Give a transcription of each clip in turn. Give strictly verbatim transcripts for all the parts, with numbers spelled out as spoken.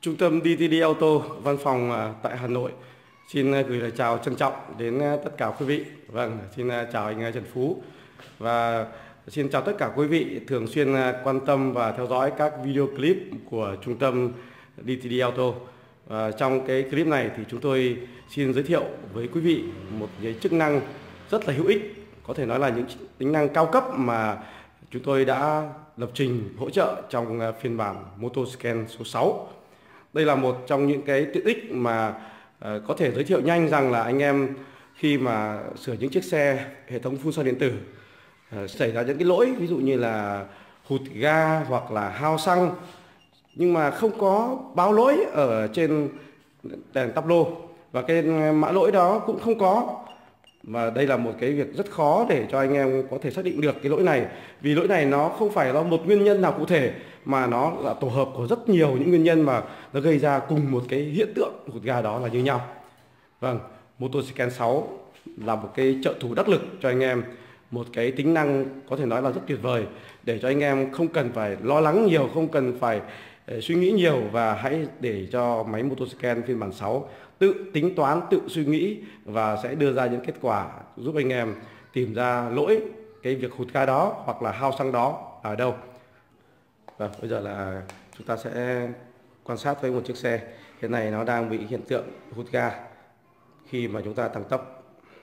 Trung tâm đê tê đê Auto văn phòng tại Hà Nội xin gửi lời chào trân trọng đến tất cả quý vị. Vâng, xin chào anh Trần Phú và xin chào tất cả quý vị thường xuyên quan tâm và theo dõi các video clip của Trung tâm đê tê đê Auto. Và trong cái clip này thì chúng tôi xin giới thiệu với quý vị một cái chức năng rất là hữu ích, có thể nói là những tính năng cao cấp mà chúng tôi đã lập trình hỗ trợ trong phiên bản Motoscan số sáu. Đây là một trong những cái tiện ích mà uh, có thể giới thiệu nhanh rằng là anh em khi mà sửa những chiếc xe hệ thống phun xăng điện tử uh, xảy ra những cái lỗi ví dụ như là hụt ga hoặc là hao xăng nhưng mà không có báo lỗi ở trên đèn táp lô và cái mã lỗi đó cũng không có. Và đây là một cái việc rất khó để cho anh em có thể xác định được cái lỗi này, vì lỗi này nó không phải là một nguyên nhân nào cụ thể mà nó là tổ hợp của rất nhiều những nguyên nhân mà nó gây ra cùng một cái hiện tượng hụt ga đó là như nhau. Vâng, Motoscan sáu là một cái trợ thủ đắc lực cho anh em, một cái tính năng có thể nói là rất tuyệt vời để cho anh em không cần phải lo lắng nhiều, không cần phải suy nghĩ nhiều, và hãy để cho máy Motoscan phiên bản sáu tự tính toán, tự suy nghĩ và sẽ đưa ra những kết quả giúp anh em tìm ra lỗi cái việc hụt ga đó hoặc là hao xăng đó ở đâu. Và bây giờ là chúng ta sẽ quan sát với một chiếc xe hiện nay nó đang bị hiện tượng hụt ga khi mà chúng ta tăng tốc.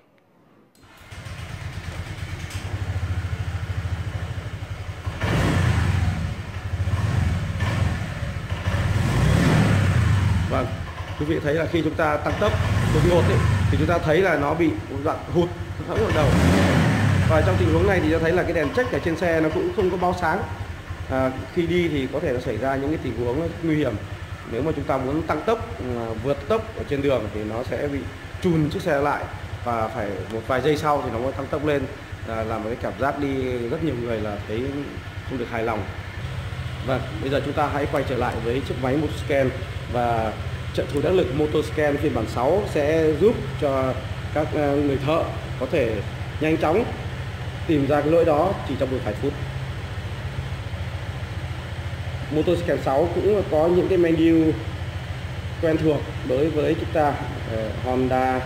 Vâng, quý vị thấy là khi chúng ta tăng tốc đột ngột ấy, thì chúng ta thấy là nó bị đoạn hụt hẫng ở đầu. Và trong tình huống này thì cho thấy là cái đèn check ở trên xe nó cũng không có báo sáng. À, khi đi thì có thể nó xảy ra những cái tình huống nguy hiểm. Nếu mà chúng ta muốn tăng tốc, vượt tốc ở trên đường thì nó sẽ bị chùn chiếc xe lại và phải một vài giây sau thì nó mới tăng tốc lên, à, làm một cái cảm giác đi rất nhiều người là thấy không được hài lòng. Vâng, bây giờ chúng ta hãy quay trở lại với chiếc máy Motoscan, và trợ thủ đắc lực Motoscan phiên bản sáu sẽ giúp cho các người thợ có thể nhanh chóng tìm ra cái lỗi đó chỉ trong một vài phút. Motoscan sáu cũng có những cái menu quen thuộc đối với chúng ta, uh, Honda,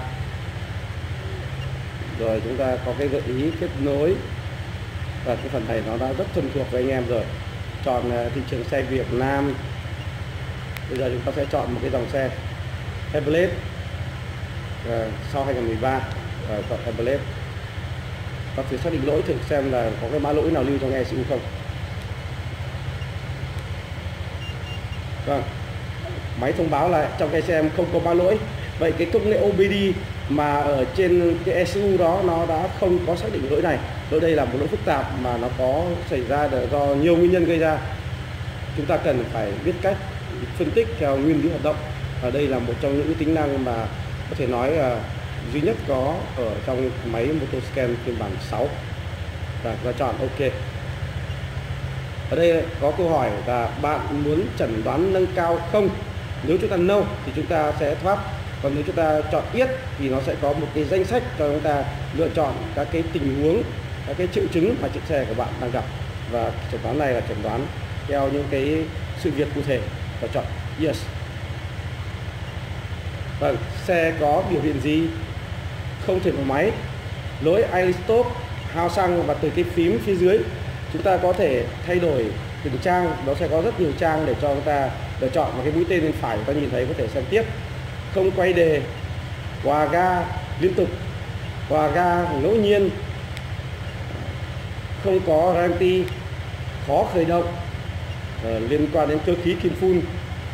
rồi chúng ta có cái gợi ý kết nối, và cái phần này nó đã rất thân thuộc với anh em rồi. Chọn uh, thị trường xe Việt Nam. Bây giờ chúng ta sẽ chọn một cái dòng xe Chevrolet uh, sau hai nghìn không trăm mười ba, uh, chọn Chevrolet. Ta thử xác định lỗi thử xem là có cái mã lỗi nào lưu trong e xê u không. Vâng, máy thông báo là trong e xê em không có mã lỗi. Vậy cái công nghệ ô bê đê mà ở trên cái e xê u đó nó đã không có xác định lỗi này. Lỗi đây là một lỗi phức tạp mà nó có xảy ra do nhiều nguyên nhân gây ra. Chúng ta cần phải biết cách phân tích theo nguyên lý hoạt động. Ở đây là một trong những tính năng mà có thể nói là duy nhất có ở trong máy Motoscan phiên bản sáu. Và chúng ta chọn OK. Ở đây có câu hỏi là bạn muốn chẩn đoán nâng cao không? Nếu chúng ta no thì chúng ta sẽ thoát, còn nếu chúng ta chọn yes thì nó sẽ có một cái danh sách cho chúng ta lựa chọn các cái tình huống, các cái triệu chứng mà chiếc xe của bạn đang gặp, và chẩn đoán này là chẩn đoán theo những cái sự việc cụ thể, và chọn yes. Vâng, xe có biểu hiện gì? Không thể mở máy, lỗi idle stop, hao xăng, và từ cái phím phía dưới chúng ta có thể thay đổi từng trang. Nó sẽ có rất nhiều trang để cho chúng ta lựa chọn, và cái mũi tên bên phải chúng ta nhìn thấy có thể xem tiếp. Không quay đề, hòa ga liên tục, hòa ga ngẫu nhiên, không có warranty, khó khởi động, uh, liên quan đến cơ khí kim phun.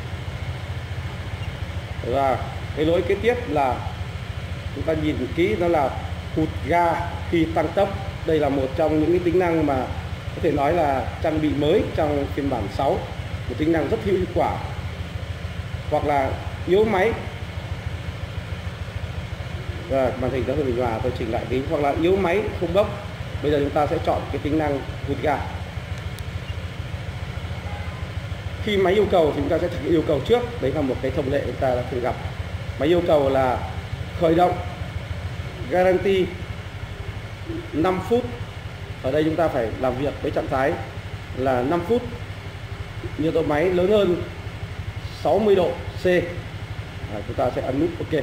Và cái lỗi kế tiếp là chúng ta nhìn kỹ, đó là hụt ga khi tăng tốc. Đây là một trong những cái tính năng mà có thể nói là trang bị mới trong phiên bản sáu, một tính năng rất hữu hiệu quả. Hoặc là yếu máy, và màn hình đã hơi bình hòa, tôi chỉnh lại tí. Hoặc là yếu máy không bốc. Bây giờ chúng ta sẽ chọn cái tính năng hụt ga. Khi máy yêu cầu thì chúng ta sẽ thực hiện yêu cầu trước. Đấy là một cái thông lệ chúng ta đã thường gặp. Máy yêu cầu là khởi động, guarantee năm phút. Ở đây chúng ta phải làm việc với trạng thái là năm phút. Nhiệt độ máy lớn hơn sáu mươi độ C. À, chúng ta sẽ ấn nút OK.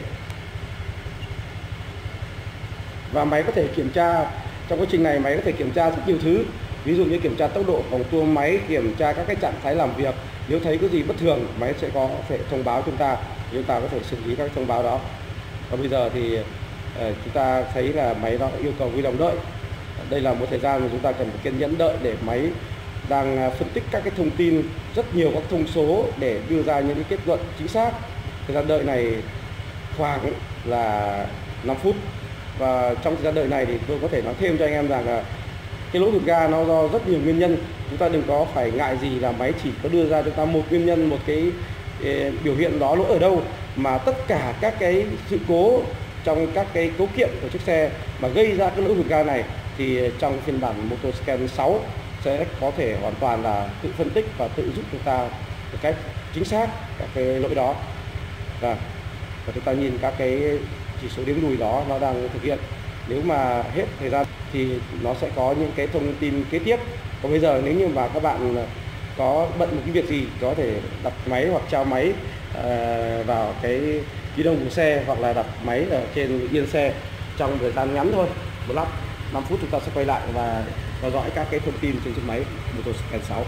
Và máy có thể kiểm tra, trong quá trình này máy có thể kiểm tra rất nhiều thứ. Ví dụ như kiểm tra tốc độ vòng tua máy, kiểm tra các cái trạng thái làm việc. Nếu thấy cái gì bất thường, máy sẽ có thể thông báo chúng ta, chúng ta có thể xử lý các thông báo đó. Và bây giờ thì uh, chúng ta thấy là máy nó yêu cầu huy động đợi. Đây là một thời gian mà chúng ta cần phải kiên nhẫn đợi để máy đang phân tích các cái thông tin, rất nhiều các thông số để đưa ra những cái kết luận chính xác. Thời gian đợi này khoảng là năm phút. Và trong thời gian đợi này thì tôi có thể nói thêm cho anh em rằng là cái lỗi hụt ga nó do rất nhiều nguyên nhân. Chúng ta đừng có phải ngại gì là máy chỉ có đưa ra cho ta một nguyên nhân, một cái, cái biểu hiện đó lỗi ở đâu, mà tất cả các cái sự cố trong các cái cấu kiện của chiếc xe mà gây ra cái lỗi hụt ga này thì trong phiên bản Motoscan sáu sẽ có thể hoàn toàn là tự phân tích và tự giúp chúng ta một cách chính xác các cái lỗi đó. Và, và chúng ta nhìn các cái chỉ số đếm lùi đó nó đang thực hiện. Nếu mà hết thời gian thì nó sẽ có những cái thông tin kế tiếp. Còn bây giờ nếu như mà các bạn có bận một cái việc gì, có thể đặt máy hoặc trao máy uh, vào cái ghi đông của xe, hoặc là đặt máy ở trên yên xe trong thời gian ngắn thôi, một lát năm phút chúng ta sẽ quay lại và theo dõi các cái thông tin trên chiếc máy Motoscan sáu.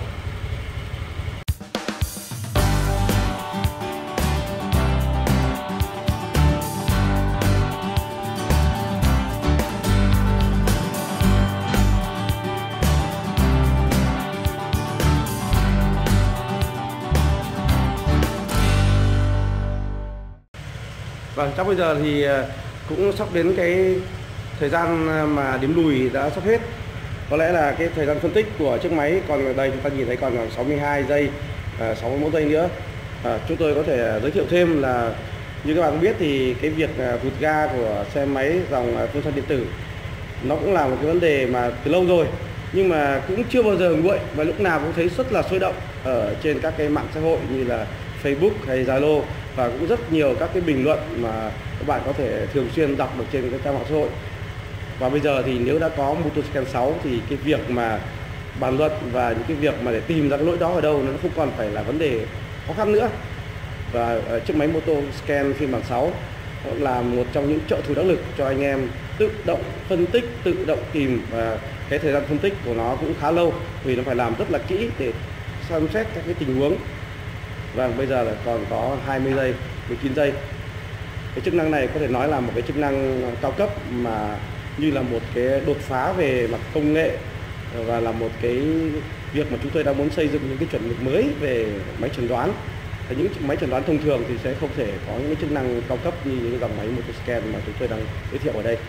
Vâng, trong bây giờ thì cũng sắp đến cái thời gian mà đếm lùi đã sắp hết. Có lẽ là cái thời gian phân tích của chiếc máy còn ở đây, chúng ta nhìn thấy còn khoảng sáu mươi hai giây, sáu mươi mốt giây nữa. À, chúng tôi có thể giới thiệu thêm là như các bạn biết thì cái việc hụt ga của xe máy dòng phương xăng điện tử nó cũng là một cái vấn đề mà từ lâu rồi, nhưng mà cũng chưa bao giờ nguội, và lúc nào cũng thấy rất là sôi động ở trên các cái mạng xã hội như là Facebook hay Zalo, và cũng rất nhiều các cái bình luận mà các bạn có thể thường xuyên đọc được trên các trang mạng xã hội. Và bây giờ thì nếu đã có Motoscan sáu thì cái việc mà bàn luận và những cái việc mà để tìm ra cái lỗi đó ở đâu nó không còn phải là vấn đề khó khăn nữa. Và chiếc máy Motoscan phiên bản sáu là một trong những trợ thủ đắc lực cho anh em tự động phân tích, tự động tìm, và cái thời gian phân tích của nó cũng khá lâu vì nó phải làm rất là kỹ để xem xét các cái tình huống. Và bây giờ là còn có hai mươi giây, mười chín giây. Cái chức năng này có thể nói là một cái chức năng cao cấp mà như là một cái đột phá về mặt công nghệ, và là một cái việc mà chúng tôi đang muốn xây dựng những cái chuẩn mực mới về máy chẩn đoán. Những máy chẩn đoán thông thường thì sẽ không thể có những cái chức năng cao cấp như những dòng máy Motoscan mà chúng tôi đang giới thiệu ở đây.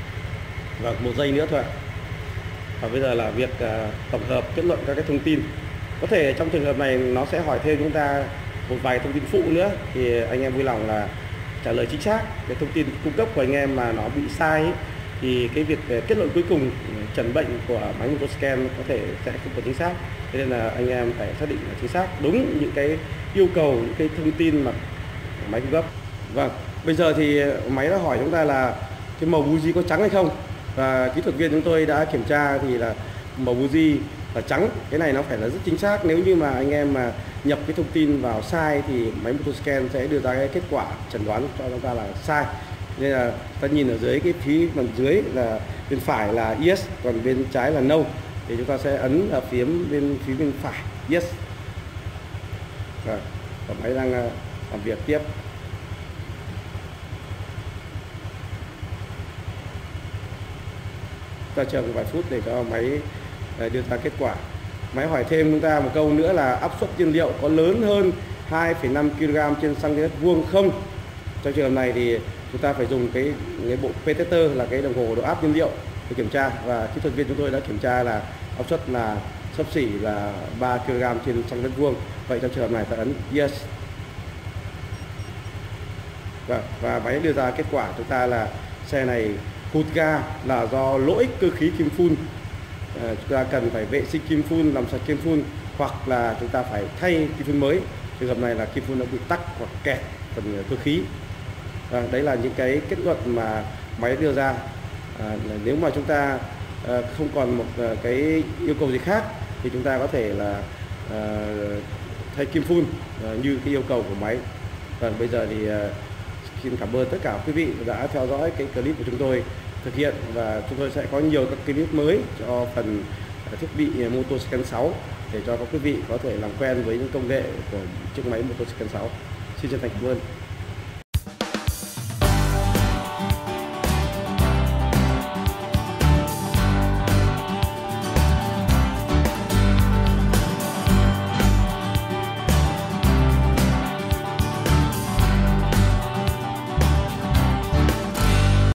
Và một giây nữa thôi ạ. Và bây giờ là việc uh, tổng hợp kết luận các cái thông tin. Có thể trong trường hợp này nó sẽ hỏi thêm chúng ta một vài thông tin phụ nữa, thì anh em vui lòng là trả lời chính xác cái thông tin cung cấp của anh em mà nó bị sai ấy, thì cái việc kết luận cuối cùng chẩn bệnh của máy Motoscan có thể sẽ không còn chính xác. Thế nên là anh em phải xác định là chính xác đúng những cái yêu cầu, những cái thông tin mà máy cung cấp. Vâng, bây giờ thì máy đã hỏi chúng ta là cái màu buji có trắng hay không, và kỹ thuật viên chúng tôi đã kiểm tra thì là màu buji là trắng. Cái này nó phải là rất chính xác. Nếu như mà anh em mà nhập cái thông tin vào sai thì máy Motoscan sẽ đưa ra cái kết quả chẩn đoán cho chúng ta là sai. Nên là ta nhìn ở dưới cái phía phần dưới là bên phải là yes, còn bên trái là no, thì chúng ta sẽ ấn ở phía bên phía bên phải yes. Rồi, và máy đang làm việc tiếp. Ta chờ một vài phút để cho máy đưa ra kết quả. Máy hỏi thêm chúng ta một câu nữa là áp suất nhiên liệu có lớn hơn hai phẩy năm ki lô gam trên xăng mét vuông không. Trong trường hợp này thì chúng ta phải dùng cái, cái bộ P-tester là cái đồng hồ độ áp nhiên liệu để kiểm tra, và kỹ thuật viên chúng tôi đã kiểm tra là áp suất là xấp xỉ là ba ki lô gam trên xăng mét vuông. Vậy trong trường hợp này ta ấn yes. Và, và máy đưa ra kết quả chúng ta là xe này hụt ga là do lỗi cơ khí kim phun. À, chúng ta cần phải vệ sinh kim phun, làm sạch kim phun, hoặc là chúng ta phải thay kim phun mới. Trường hợp này là kim phun nó bị tắc hoặc kẹt phần cơ khí. À, đấy là những cái kết luận mà máy đưa ra. À, nếu mà chúng ta à, không còn một à, cái yêu cầu gì khác thì chúng ta có thể là à, thay kim phun như cái yêu cầu của máy. Vâng, bây giờ thì xin cảm ơn tất cả quý vị đã theo dõi cái clip của chúng tôi thực hiện, và chúng tôi sẽ có nhiều các clip mới cho phần thiết bị Motoscan sáu để cho các quý vị có thể làm quen với những công nghệ của chiếc máy Motoscan sáu. Xin chân thành cảm ơn.